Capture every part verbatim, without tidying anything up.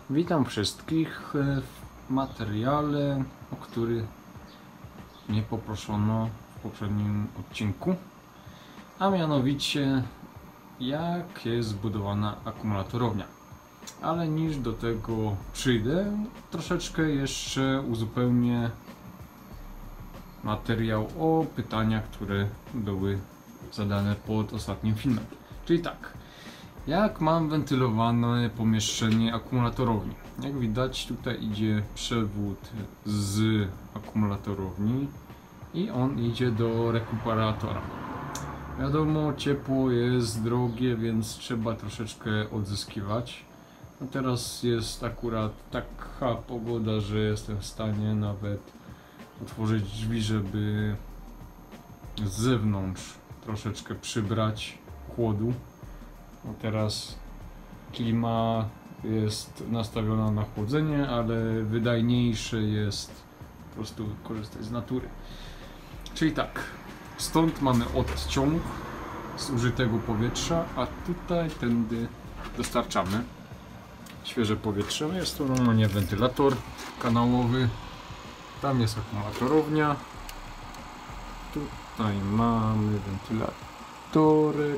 Witam wszystkich w materiale, o który mnie poproszono w poprzednim odcinku, a mianowicie jak jest zbudowana akumulatorownia. Ale niż do tego przyjdę, troszeczkę jeszcze uzupełnię materiał o pytania, które były zadane pod ostatnim filmem. Czyli tak, jak mam wentylowane pomieszczenie akumulatorowni? Jak widać, tutaj idzie przewód z akumulatorowni i on idzie do rekuperatora. Wiadomo, ciepło jest drogie, więc trzeba troszeczkę odzyskiwać. No teraz jest akurat taka pogoda, że jestem w stanie nawet otworzyć drzwi, żeby z zewnątrz troszeczkę przybrać chłodu. No teraz klima jest nastawiona na chłodzenie, ale wydajniejsze jest po prostu korzystać z natury. Czyli tak, stąd mamy odciąg zużytego powietrza, a tutaj tędy dostarczamy świeże powietrze. Jest to normalnie wentylator kanałowy, tam jest akumulatorownia, tutaj mamy wentylatorek.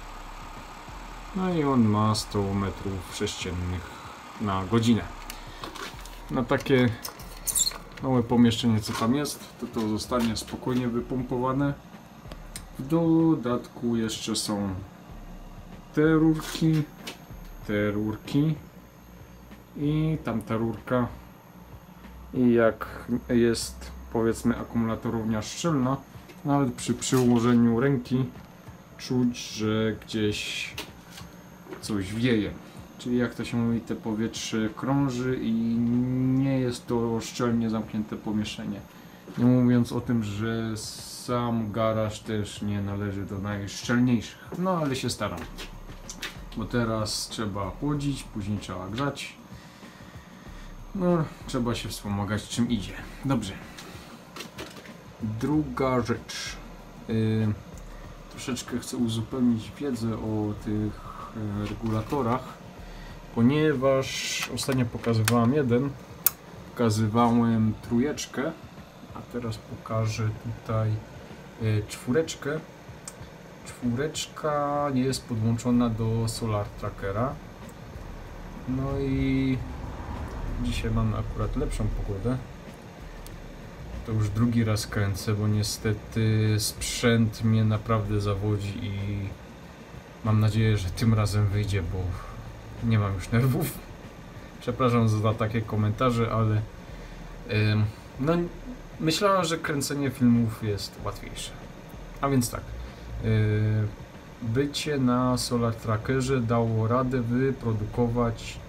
No i on ma sto metrów sześciennych na godzinę. Na takie małe pomieszczenie, co tam jest, to to zostanie spokojnie wypompowane. W dodatku jeszcze są te rurki, te rurki i tamta rurka. I jak jest, powiedzmy, akumulatorownia szczelna, nawet przy przyłożeniu ręki czuć, że gdzieś coś wieje, czyli jak to się mówi, te powietrze krąży i nie jest to szczelnie zamknięte pomieszczenie. Nie mówiąc o tym, że sam garaż też nie należy do najszczelniejszych, no ale się staram, bo teraz trzeba chłodzić, później trzeba grzać, no trzeba się wspomagać czym idzie. Dobrze, druga rzecz, yy, troszeczkę chcę uzupełnić wiedzę o tych regulatorach, ponieważ ostatnio pokazywałem jeden, pokazywałem trójeczkę, a teraz pokażę tutaj czwóreczkę. Czwóreczka nie jest podłączona do Solar Trackera. No i dzisiaj mamy akurat lepszą pogodę. To już drugi raz kręcę, bo niestety sprzęt mnie naprawdę zawodzi i mam nadzieję, że tym razem wyjdzie, bo nie mam już nerwów. Przepraszam za takie komentarze, ale yy, no, myślałem, że kręcenie filmów jest łatwiejsze. A więc tak, yy, bycie na Solar Trackerze dało radę wyprodukować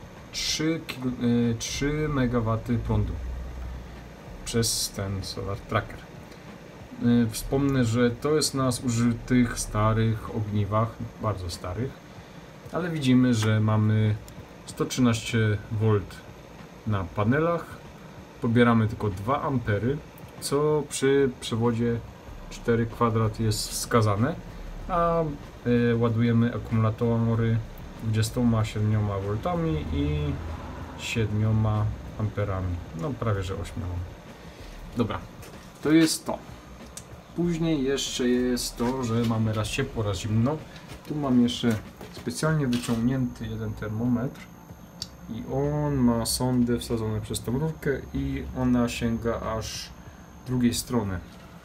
trzy megawatty prądu przez ten Solar Tracker. Wspomnę, że to jest na zużytych starych ogniwach, bardzo starych, ale widzimy, że mamy sto trzynaście wolt na panelach, pobieramy tylko dwa ampery, co przy przewodzie cztery kwadrat jest wskazane, a y, ładujemy akumulatory dwudziestoma siedmioma woltami i siedmioma amperami, no prawie że ośmioma. Dobra, to jest to. Później jeszcze jest to, że mamy raz ciepło, raz zimno. Tu mam jeszcze specjalnie wyciągnięty jeden termometr i on ma sondę wsadzone przez tą rurkę i ona sięga aż drugiej strony,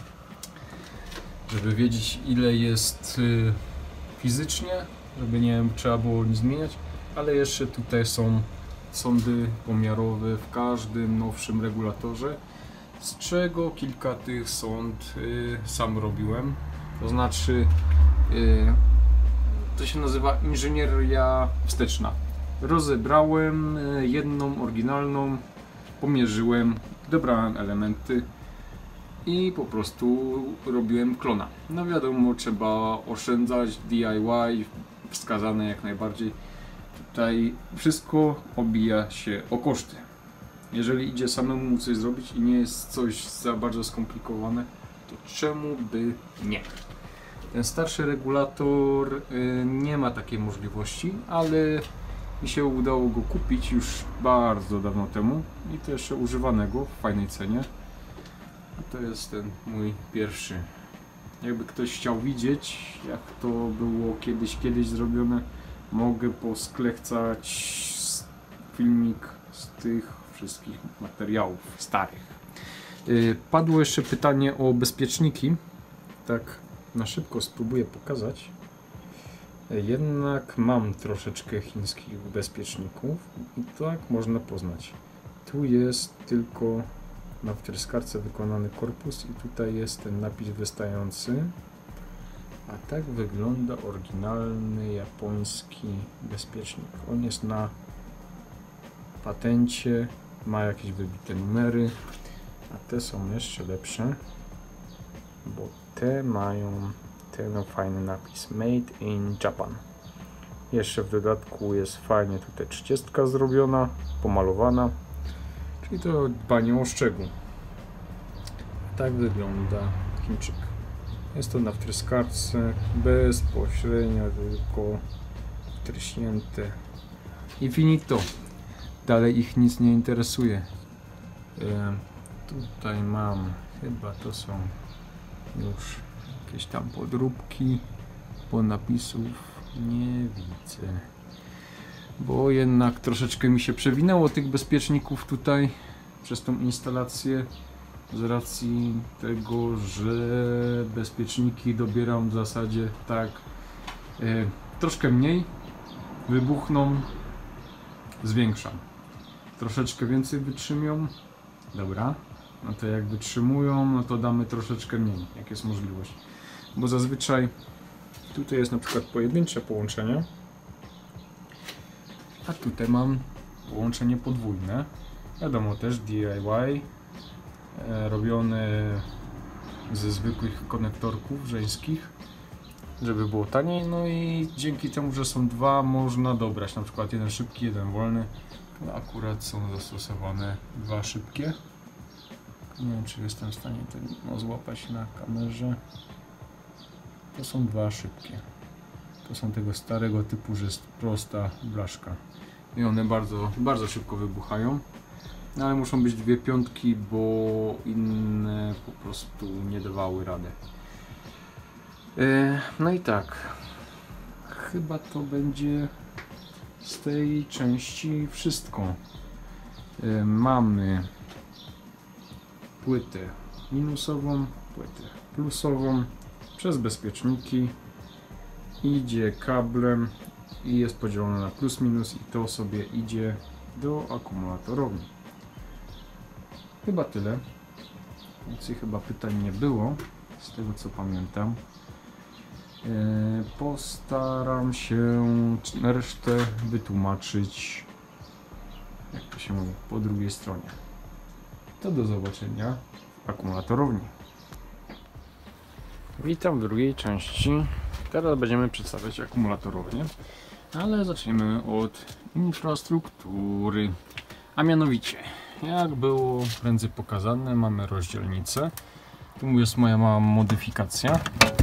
żeby wiedzieć, ile jest y, fizycznie, żeby nie wiem, trzeba było nic zmieniać, ale jeszcze tutaj są sondy pomiarowe w każdym nowszym regulatorze, z czego kilka tych sond y, sam robiłem. To znaczy y, to się nazywa inżynieria wsteczna. Rozebrałem y, jedną oryginalną, pomierzyłem, dobrałem elementy i po prostu robiłem klona. No wiadomo, trzeba oszczędzać, D I Y wskazane jak najbardziej. Tutaj wszystko obija się o koszty. Jeżeli idzie samemu coś zrobić i nie jest coś za bardzo skomplikowane, to czemu by nie? Ten starszy regulator y, nie ma takiej możliwości, ale mi się udało go kupić już bardzo dawno temu i to jeszcze używanego w fajnej cenie. A to jest ten mój pierwszy. Jakby ktoś chciał widzieć, jak to było kiedyś, kiedyś zrobione, mogę posklechcać filmik z tych wszystkich materiałów starych. Yy, padło jeszcze pytanie o bezpieczniki. Tak na szybko spróbuję pokazać. Jednak mam troszeczkę chińskich bezpieczników i tak można poznać. Tu jest tylko na wtryskarce wykonany korpus i tutaj jest ten napis wystający. A tak wygląda oryginalny japoński bezpiecznik. On jest na patencie, ma jakieś wybite numery, a te są jeszcze lepsze, bo te mają ten fajny napis Made in Japan. Jeszcze w dodatku jest fajnie tutaj trzydziestka zrobiona, pomalowana, czyli to dbanie o szczegół. Tak wygląda Chińczyk. Jest to na wtryskarce, bezpośrednio tylko wtryśnięte i finito. Dalej ich nic nie interesuje. E, tutaj mam, chyba to są już jakieś tam podróbki, bo napisów nie widzę. Bo jednak troszeczkę mi się przewinęło tych bezpieczników tutaj przez tą instalację. Z racji tego, że bezpieczniki dobieram w zasadzie tak e, troszkę mniej, wybuchną, zwiększam. Troszeczkę więcej wytrzymują, dobra, no to jak wytrzymują, no to damy troszeczkę mniej, jak jest możliwość. Bo zazwyczaj tutaj jest na przykład pojedyncze połączenie, a tutaj mam połączenie podwójne. Wiadomo, też D I Y, e, robione ze zwykłych konektorków żeńskich, żeby było taniej. No i dzięki temu, że są dwa, można dobrać na przykład jeden szybki, jeden wolny. No akurat są zastosowane dwa szybkie. Nie wiem, czy jestem w stanie to no, złapać na kamerze. To są dwa szybkie. To są tego starego typu, że jest prosta blaszka. I one bardzo, bardzo szybko wybuchają. No, ale muszą być dwie piątki, bo inne po prostu nie dawały rady. E, no i tak. Chyba to będzie z tej części wszystko. E, mamy płytę minusową, płytę plusową. Przez bezpieczniki idzie kablem i jest podzielone na plus minus i to sobie idzie do akumulatorowni. Chyba tyle. Więcej chyba pytań nie było, z tego co pamiętam. Yy, postaram się resztę wytłumaczyć, jak to się mówi, po drugiej stronie. To do zobaczenia w akumulatorowni. Witam w drugiej części. Teraz będziemy przedstawiać akumułatorownię, ale zaczniemy od infrastruktury. A mianowicie, jak było prędzej pokazane, mamy rozdzielnicę. Tu jest moja mała modyfikacja.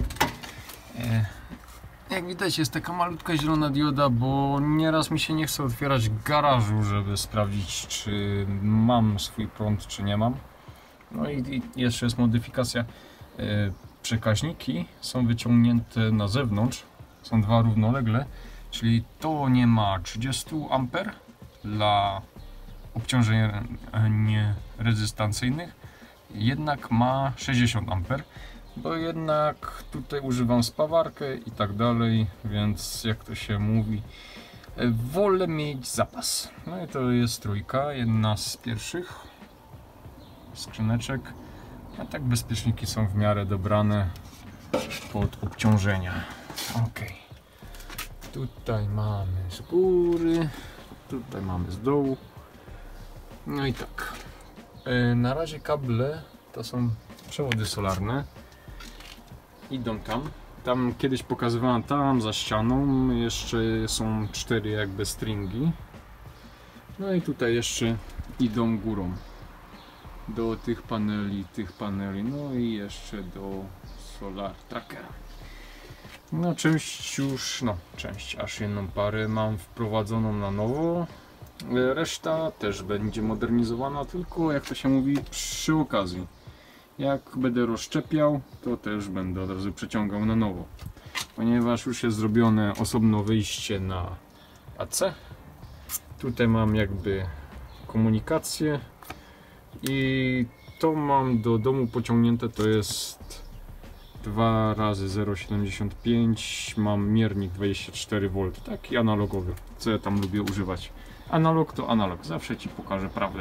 Jak widać, jest taka malutka zielona dioda, bo nieraz mi się nie chce otwierać garażu, żeby sprawdzić, czy mam swój prąd, czy nie mam. No i jeszcze jest modyfikacja. Przekaźniki są wyciągnięte na zewnątrz, są dwa równolegle, czyli to nie ma trzydzieści amperów dla obciążeń rezystancyjnych, jednak ma sześćdziesiąt amperów, bo jednak tutaj używam spawarkę i tak dalej, więc jak to się mówi, wolę mieć zapas. No i to jest trójka, jedna z pierwszych skrzyneczek. A tak bezpieczniki są w miarę dobrane pod obciążenia. Ok. Tutaj mamy z góry, tutaj mamy z dołu. No i tak. Yy, na razie kable to są przewody solarne. Idą tam. Tam kiedyś pokazywałem tam za ścianą. Jeszcze są cztery jakby stringi. No i tutaj jeszcze idą górą. Do tych paneli, tych paneli, no i jeszcze do Solar Trackera. No część już, no część, aż jedną parę mam wprowadzoną na nowo. Reszta też będzie modernizowana, tylko jak to się mówi, przy okazji. Jak będę rozszczepiał, to też będę od razu przeciągał na nowo. Ponieważ już jest zrobione osobno wyjście na A C. Tutaj mam jakby komunikację i to mam do domu pociągnięte, to jest dwa razy zero przecinek siedemdziesiąt pięć, mam miernik dwadzieścia cztery wolt, taki analogowy, co ja tam lubię używać. Analog to analog, zawsze ci pokażę prawdę.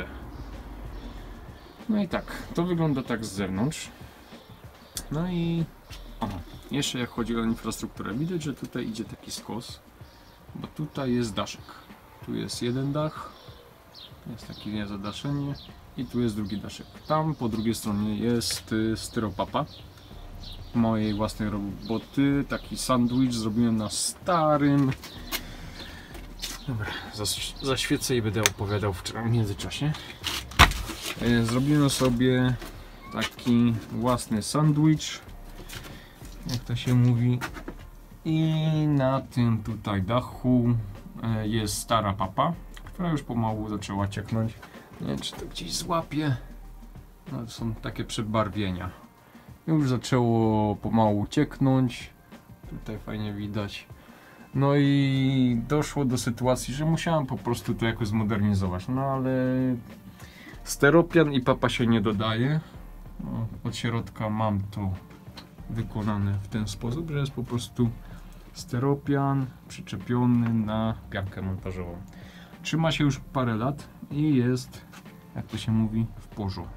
No i tak, to wygląda tak z zewnątrz. No i aha, jeszcze jak chodzi o infrastrukturę, widać, że tutaj idzie taki skos, bo tutaj jest daszek. Tu jest jeden dach, jest takie zadaszenie i tu jest drugi daszek. Tam po drugiej stronie jest styropapa mojej własnej roboty, taki sandwich zrobiłem na starym. Dobra, zaś, zaświecę i będę opowiadał w, w międzyczasie. Zrobiłem sobie taki własny sandwich, jak to się mówi, i na tym tutaj dachu jest stara papa, która już pomału zaczęła cieknąć. Nie wiem, czy to gdzieś złapie. No, to są takie przebarwienia. Już zaczęło pomału cieknąć. Tutaj fajnie widać. No i doszło do sytuacji, że musiałem po prostu to jakoś zmodernizować. No ale steropian i papa się nie dodaje. No, od środka mam to wykonane w ten sposób, że jest po prostu steropian przyczepiony na piankę montażową. Trzyma się już parę lat i jest, jak to się mówi, w porządku.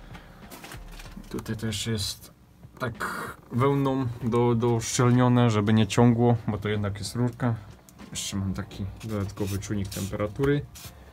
Tutaj też jest tak wełną do, doszczelnione, żeby nie ciągło, bo to jednak jest rurka. Jeszcze mam taki dodatkowy czujnik temperatury.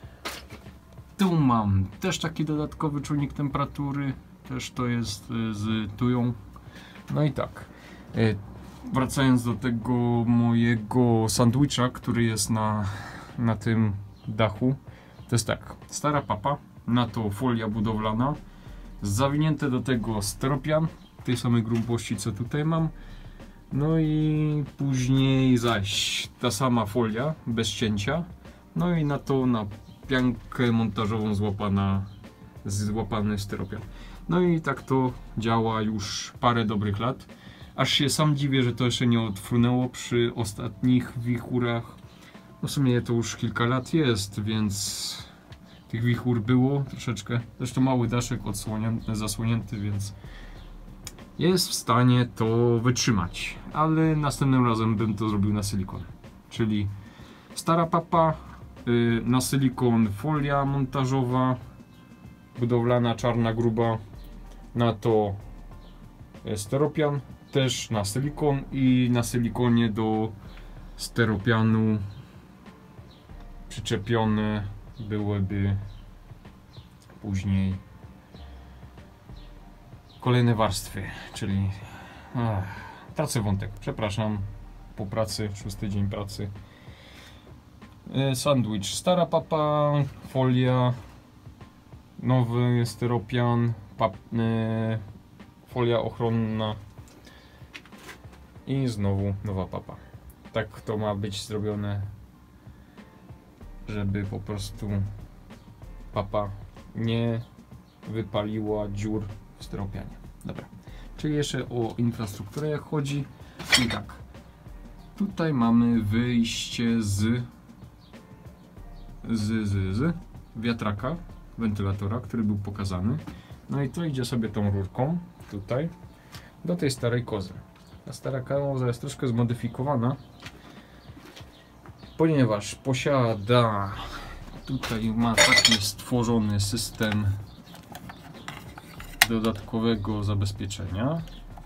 Tu mam też taki dodatkowy czujnik temperatury, też to jest z tują. No i tak, wracając do tego mojego sandwicha, który jest na, na tym dachu, to jest tak, stara papa, na to folia budowlana, zawinięte do tego steropian tej samej grubości co tutaj mam, no i później zaś ta sama folia bez cięcia, no i na to na piankę montażową złapana, złapany styropian. No i tak to działa już parę dobrych lat. Aż się sam dziwię, że to jeszcze nie odfrunęło przy ostatnich wichurach. No w sumie to już kilka lat jest, więc tych wichur było troszeczkę. Zresztą mały daszek odsłonięty, zasłonięty, więc jest w stanie to wytrzymać. Ale następnym razem bym to zrobił na silikon. Czyli stara papa, yy, na silikon folia montażowa, budowlana, czarna, gruba, na to steropian, też na silikon i na silikonie do steropianu przyczepione byłyby później kolejne warstwy, czyli ach, tracę wątek, przepraszam, po pracy, szósty dzień pracy. Sandwich, stara papa, folia, nowy styropian, pap, e, folia ochronna i znowu nowa papa. Tak to ma być zrobione, żeby po prostu papa nie wypaliła dziur w styropianie. Dobra, czyli jeszcze o infrastrukturę jak chodzi. I tak, tutaj mamy wyjście z z, z, z wiatraka, wentylatora, który był pokazany. No i to idzie sobie tą rurką tutaj do tej starej kozy. Ta stara koza jest troszkę zmodyfikowana, ponieważ posiada, tutaj ma taki stworzony system dodatkowego zabezpieczenia.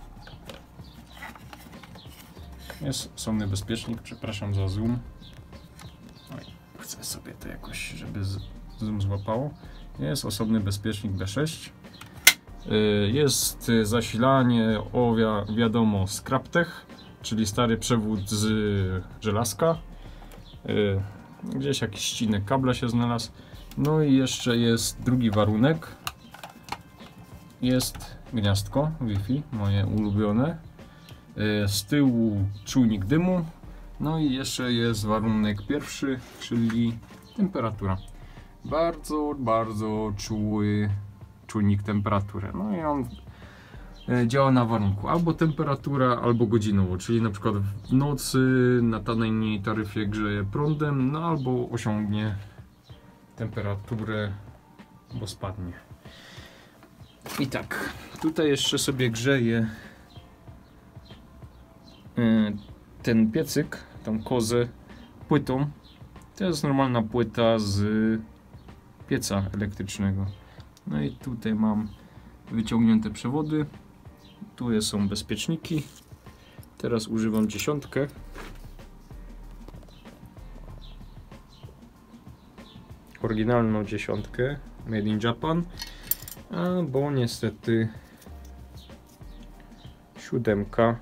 Jest osobny bezpiecznik, przepraszam za zoom. Oj, chcę sobie to jakoś, żeby zoom złapało. Jest osobny bezpiecznik B sześć. Jest zasilanie, o wi wiadomo, z Craptech, czyli stary przewód z żelazka. Gdzieś jakiś ścinek kabla się znalazł. No i jeszcze jest drugi warunek. Jest gniazdko Wi-Fi, moje ulubione. z tyłu czujnik dymu, no i jeszcze jest warunek pierwszy, czyli temperatura. Bardzo, bardzo czuły czujnik temperatury. No i on działa na warunku albo temperatura, albo godzinowo, czyli na przykład w nocy na ta najmniej taryfie grzeje prądem, no albo osiągnie temperaturę, bo spadnie. I tak, tutaj jeszcze sobie grzeje ten piecyk, tą kozę płytą. To jest normalna płyta z pieca elektrycznego. No i tutaj mam wyciągnięte przewody. Tu są bezpieczniki. Teraz używam dziesiątkę. Oryginalną dziesiątkę, made in Japan. A, bo niestety siódemka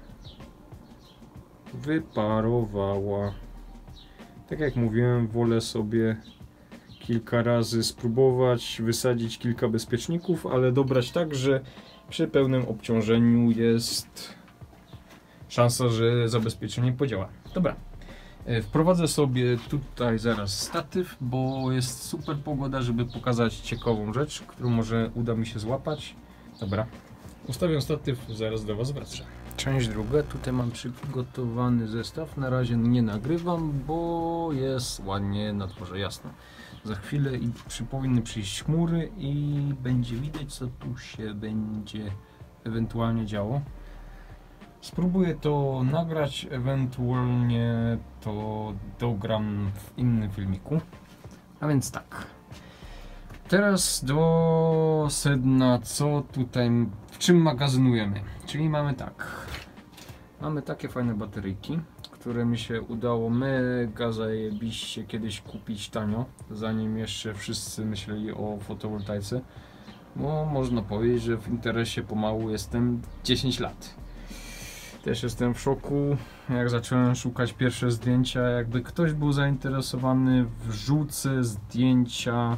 wyparowała. Tak jak mówiłem, wolę sobie kilka razy spróbować wysadzić kilka bezpieczników, ale dobrać tak, że przy pełnym obciążeniu jest szansa, że zabezpieczenie podziała. Dobra, wprowadzę sobie tutaj zaraz statyw, bo jest super pogoda, żeby pokazać ciekawą rzecz, którą może uda mi się złapać. Dobra, ustawiam statyw, zaraz do Was wracam. Część druga, tutaj mam przygotowany zestaw, na razie nie nagrywam, bo jest ładnie na dworze jasno. Za chwilę i przy, powinny przyjść chmury i będzie widać, co tu się będzie ewentualnie działo. Spróbuję to nagrać, ewentualnie to dogram w innym filmiku. A więc tak. Teraz do sedna, co tutaj, w czym magazynujemy. Czyli mamy tak. Mamy takie fajne bateryjki, które mi się udało mega zajebiście kiedyś kupić tanio, zanim jeszcze wszyscy myśleli o fotowoltaice. Bo można powiedzieć, że w interesie pomału jestem dziesięć lat. Też jestem w szoku, jak zacząłem szukać pierwsze zdjęcia. Jakby ktoś był zainteresowany, wrzucę zdjęcia,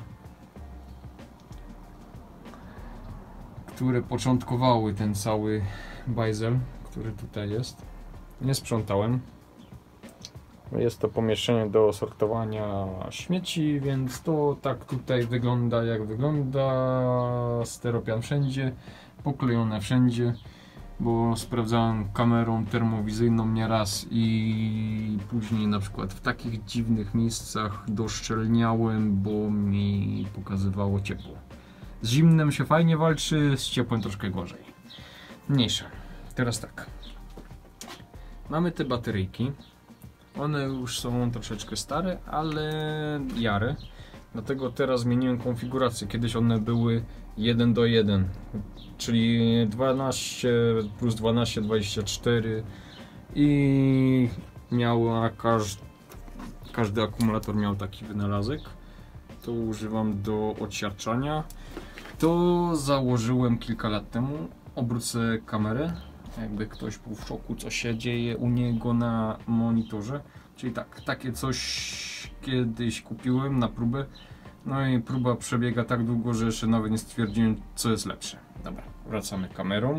które początkowały ten cały bajzel, który tutaj jest. Nie sprzątałem. Jest to pomieszczenie do sortowania śmieci, więc to tak tutaj wygląda, jak wygląda. Steropian wszędzie, poklejone wszędzie, bo sprawdzałem kamerą termowizyjną nieraz i później na przykład w takich dziwnych miejscach doszczelniałem, bo mi pokazywało ciepło. Z zimnem się fajnie walczy, z ciepłem troszkę gorzej. Mniejsza. Teraz tak. Mamy te bateryjki. One już są troszeczkę stare, ale jare. Dlatego teraz zmieniłem konfigurację. Kiedyś one były jeden do jeden, czyli dwanaście plus dwanaście, dwadzieścia cztery i miała każdy, każdy akumulator miał taki wynalazek. To używam do odsiarczania. To założyłem kilka lat temu. Obrócę kamerę, jakby ktoś był w szoku, co się dzieje u niego na monitorze. Czyli tak, takie coś kiedyś kupiłem na próbę. No i próba przebiega tak długo, że jeszcze nawet nie stwierdziłem, co jest lepsze. Dobra, wracamy kamerą.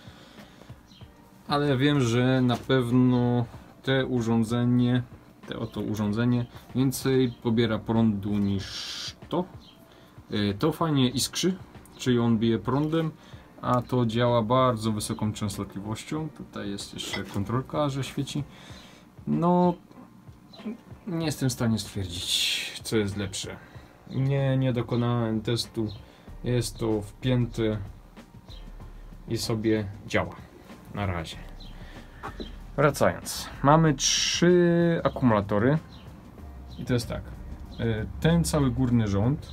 Ale wiem, że na pewno te urządzenie, te oto urządzenie więcej pobiera prądu niż to. To fajnie iskrzy, czyli on bije prądem, a to działa bardzo wysoką częstotliwością. Tutaj jest jeszcze kontrolka, że świeci. No, nie jestem w stanie stwierdzić, co jest lepsze. Nie, nie dokonałem testu. Jest to wpięte i sobie działa. Na razie. Wracając. Mamy trzy akumulatory. I to jest tak. Ten cały górny rząd,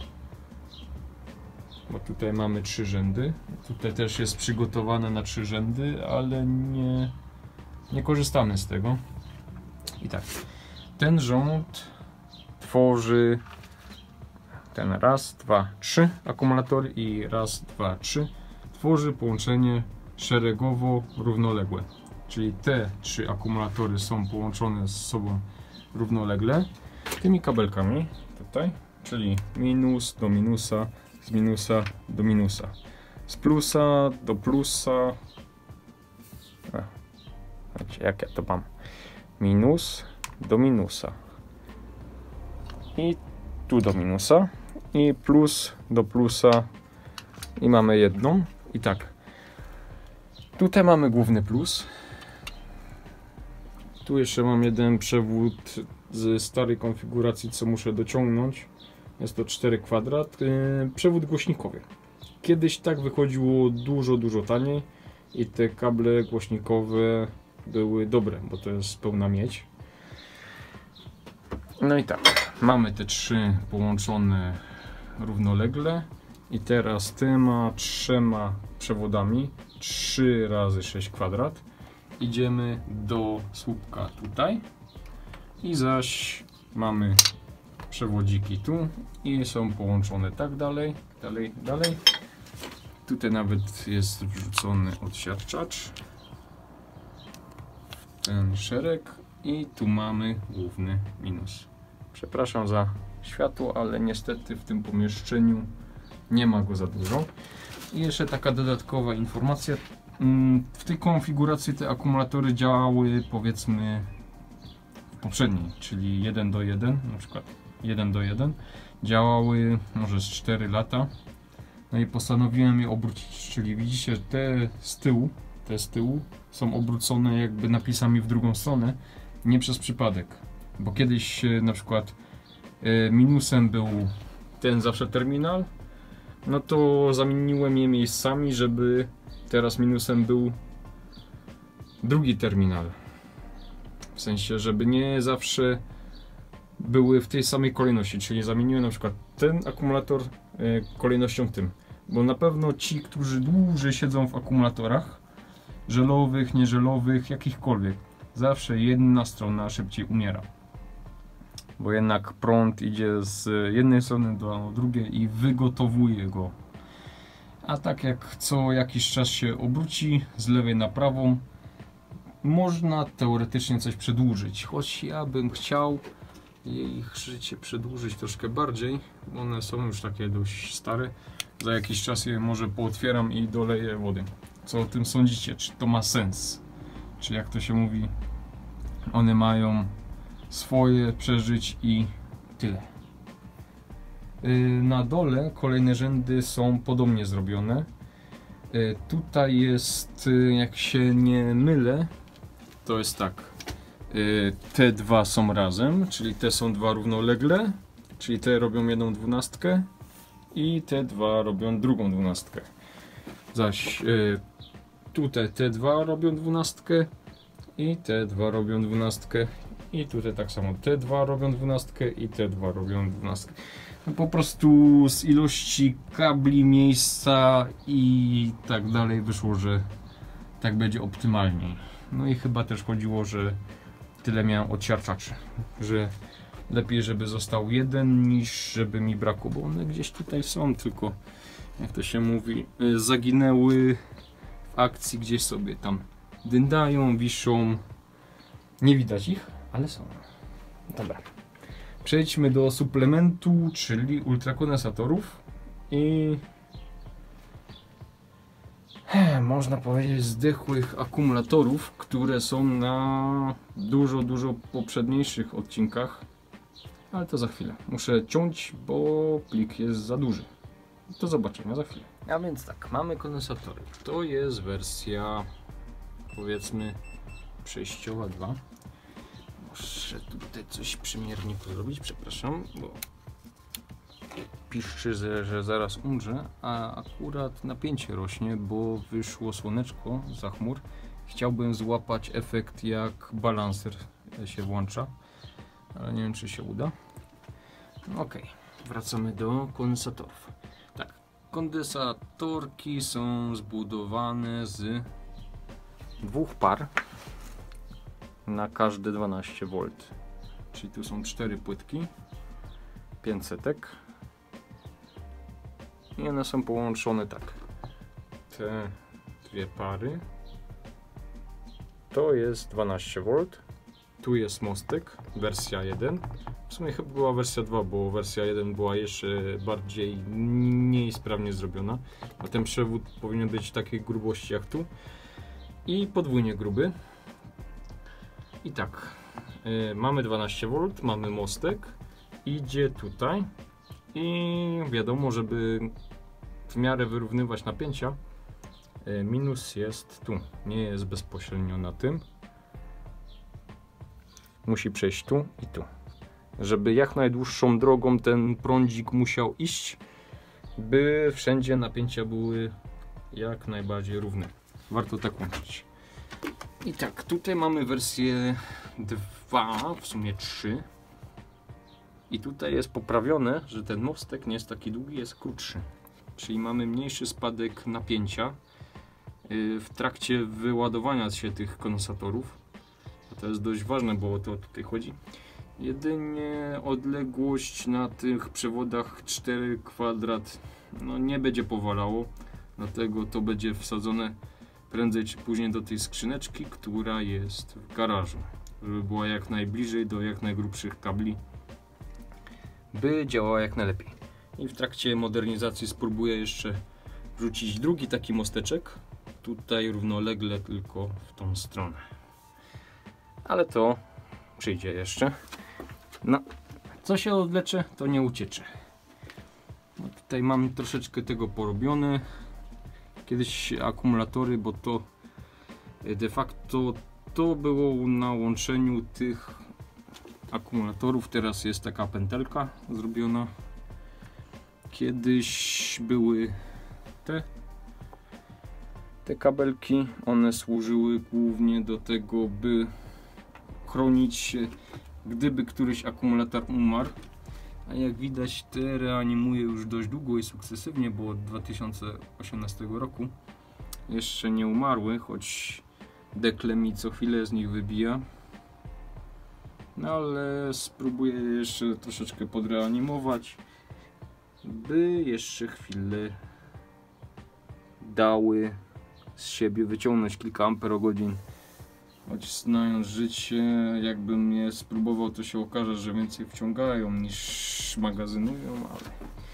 bo tutaj mamy trzy rzędy. Tutaj też jest przygotowane na trzy rzędy, ale nie, nie korzystamy z tego. I tak. Ten rząd tworzy ten raz, dwa, trzy akumulatory i raz, dwa, trzy tworzy połączenie szeregowo równoległe. Czyli te trzy akumulatory są połączone z sobą równolegle tymi kabelkami tutaj, czyli minus do minusa, z minusa do minusa, z plusa do plusa, a, Wiecie, jak ja to mam? Minus do minusa. I tu do minusa. I plus do plusa. I mamy jedną. I tak. Tutaj mamy główny plus. Tu jeszcze mam jeden przewód z starej konfiguracji, co muszę dociągnąć. Jest to cztery kwadrat. Yy, przewód głośnikowy. Kiedyś tak wychodziło dużo, dużo taniej i te kable głośnikowe były dobre, bo to jest pełna miedź. No i tak, mamy te trzy połączone równolegle i teraz tyma trzema przewodami trzy razy sześć kwadrat idziemy do słupka tutaj i zaś mamy przewodziki tu i są połączone tak dalej, dalej, dalej. Tutaj nawet jest wrzucony odsiarczacz, ten szereg i tu mamy główny minus. Przepraszam za światło, ale niestety w tym pomieszczeniu nie ma go za dużo. I jeszcze taka dodatkowa informacja. W tej konfiguracji te akumulatory działały powiedzmy w poprzedniej, czyli jeden do jeden, na przykład jeden do jeden. Działały może z cztery lata. No i postanowiłem je obrócić, czyli widzicie te z tyłu, te z tyłu są obrócone jakby napisami w drugą stronę, nie przez przypadek. Bo kiedyś na przykład minusem był ten zawsze terminal, no to zamieniłem je miejscami, żeby teraz minusem był drugi terminal. W sensie, żeby nie zawsze były w tej samej kolejności, czyli zamieniłem na przykład ten akumulator kolejnością tym. Bo na pewno ci, którzy dłużej siedzą w akumulatorach, żelowych, nieżelowych, jakichkolwiek, zawsze jedna strona szybciej umiera. Bo jednak prąd idzie z jednej strony do drugiej i wygotowuje go. A tak jak co jakiś czas się obróci z lewej na prawą, można teoretycznie coś przedłużyć. Choć ja bym chciał ich życie przedłużyć troszkę bardziej, bo one są już takie dość stare. Za jakiś czas je może pootwieram i doleję wody. Co o tym sądzicie? Czy to ma sens? Czy jak to się mówi, one mają swoje przeżyć i tyle. Na dole kolejne rzędy są podobnie zrobione. Tutaj jest, jak się nie mylę, to jest tak. Te dwa są razem, czyli te są dwa równolegle, czyli te robią jedną dwunastkę i te dwa robią drugą dwunastkę. Zaś tutaj te dwa robią dwunastkę i te dwa robią dwunastkę i tutaj tak samo te dwa robią dwunastkę i te dwa robią dwunastkę. No po prostu z ilości kabli, miejsca i tak dalej wyszło, że tak będzie optymalniej. No i chyba też chodziło, że tyle miałem odsiarczaczy, że lepiej żeby został jeden niż żeby mi brakło, bo one gdzieś tutaj są, tylko jak to się mówi, zaginęły w akcji, gdzieś sobie tam dyndają, wiszą, nie widać ich, ale są. Dobra, przejdźmy do suplementu, czyli ultrakondensatorów i można powiedzieć zdechłych akumulatorów, które są na dużo, dużo poprzedniejszych odcinkach, ale to za chwilę. Muszę ciąć, bo plik jest za duży. Do zobaczenia za chwilę. A więc tak, mamy kondensatory. To jest wersja, powiedzmy, przejściowa dwa. Muszę tutaj coś przy mierniku zrobić, przepraszam, bo piszczy, że, że zaraz umrze, a akurat napięcie rośnie, bo wyszło słoneczko za chmur. Chciałbym złapać efekt, jak balancer się włącza, ale nie wiem, czy się uda. Ok, wracamy do kondensatorów. Tak, kondensatorki są zbudowane z dwóch par na każde dwanaście wolt. Czyli tu są cztery płytki, pięćset. I one są połączone tak. Te dwie pary to jest dwanaście wolt. Tu jest mostek, wersja jeden. W sumie chyba była wersja dwa, bo wersja jeden była jeszcze bardziej mniej sprawnie zrobiona. A ten przewód powinien być takiej grubości jak tu. I podwójnie gruby. I tak, yy, mamy dwanaście wolt, mamy mostek, idzie tutaj i wiadomo, żeby w miarę wyrównywać napięcia, yy, minus jest tu, nie jest bezpośrednio na tym, musi przejść tu i tu, żeby jak najdłuższą drogą ten prądzik musiał iść, by wszędzie napięcia były jak najbardziej równe. Warto tak łączyć. I tak, tutaj mamy wersję dwa, w sumie trzy. I tutaj jest poprawione, że ten mostek nie jest taki długi, jest krótszy. Czyli mamy mniejszy spadek napięcia w trakcie wyładowania się tych kondensatorów. A to jest dość ważne, bo o to tutaj chodzi. Jedynie odległość na tych przewodach cztery kwadrat no nie będzie powalało, dlatego to będzie wsadzone prędzej czy później do tej skrzyneczki, która jest w garażu, żeby była jak najbliżej do jak najgrubszych kabli, by działała jak najlepiej. I w trakcie modernizacji spróbuję jeszcze wrzucić drugi taki mosteczek, tutaj równolegle tylko w tą stronę, ale to przyjdzie jeszcze. No, co się odwlecze, to nie uciecze. No, tutaj mam troszeczkę tego porobione. Kiedyś akumulatory, bo to de facto to było na łączeniu tych akumulatorów. Teraz jest taka pętelka zrobiona. Kiedyś były te te kabelki. One służyły głównie do tego, by chronić się, gdyby któryś akumulator umarł. A jak widać, te reanimuje już dość długo i sukcesywnie, bo od dwa tysiące osiemnastego roku jeszcze nie umarły, choć dekle mi co chwilę z nich wybija. No ale spróbuję jeszcze troszeczkę podreanimować, by jeszcze chwilę dały z siebie wyciągnąć kilka amperogodzin. Choć znając życie, jakbym je spróbował, to się okaże, że więcej wciągają niż magazynują, ale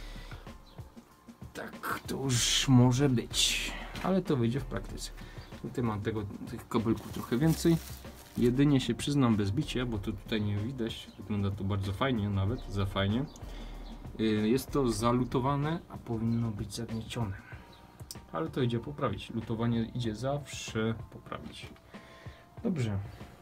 tak to już może być, ale to wyjdzie w praktyce. Tutaj mam tego, tych kabelków trochę więcej. Jedynie się przyznam bez bicia, bo to tutaj nie widać, wygląda to bardzo fajnie, nawet za fajnie. Jest to zalutowane, a powinno być zagniecione, ale to idzie poprawić. Lutowanie idzie zawsze poprawić. Dobrze.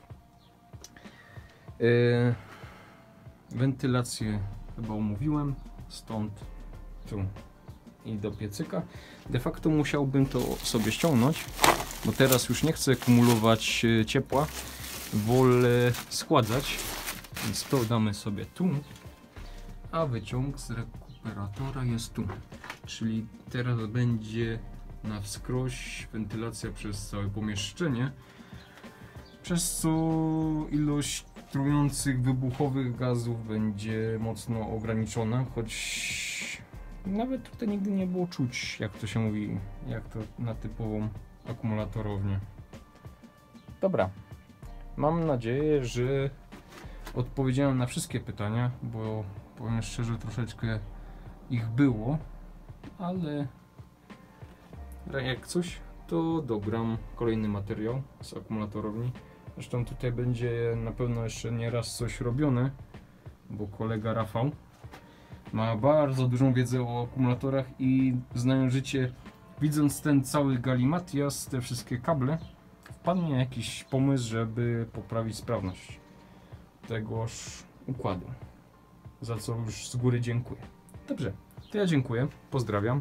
Yy, wentylację chyba omówiłem, stąd tu i do piecyka. De facto musiałbym to sobie ściągnąć, bo teraz już nie chcę kumulować ciepła, wolę schładzać, więc to damy sobie tu, a wyciąg z rekuperatora jest tu, czyli teraz będzie na wskroś wentylacja przez całe pomieszczenie, przez co ilość trujących, wybuchowych gazów będzie mocno ograniczona, choć nawet tutaj nigdy nie było czuć, jak to się mówi, jak to na typową akumulatorownię. Dobra, mam nadzieję, że odpowiedziałem na wszystkie pytania, bo powiem szczerze, troszeczkę ich było, ale jak coś, to dogram kolejny materiał z akumulatorowni. Zresztą tutaj będzie na pewno jeszcze nieraz coś robione, bo kolega Rafał ma bardzo dużą wiedzę o akumulatorach i znając życie, widząc ten cały galimatias, te wszystkie kable, wpadnie jakiś pomysł, żeby poprawić sprawność tegoż układu, za co już z góry dziękuję. Dobrze, to ja dziękuję, pozdrawiam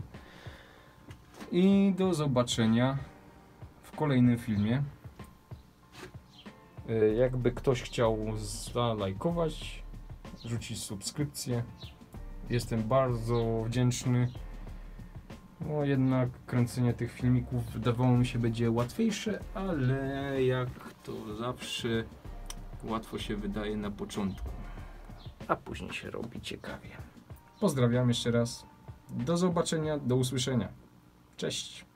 i do zobaczenia w kolejnym filmie. Jakby ktoś chciał zalajkować, rzucić subskrypcję, jestem bardzo wdzięczny. No jednak kręcenie tych filmików wydawało mi się będzie łatwiejsze, ale jak to zawsze łatwo się wydaje na początku, a później się robi ciekawie. Pozdrawiam jeszcze raz. Do zobaczenia, do usłyszenia. Cześć.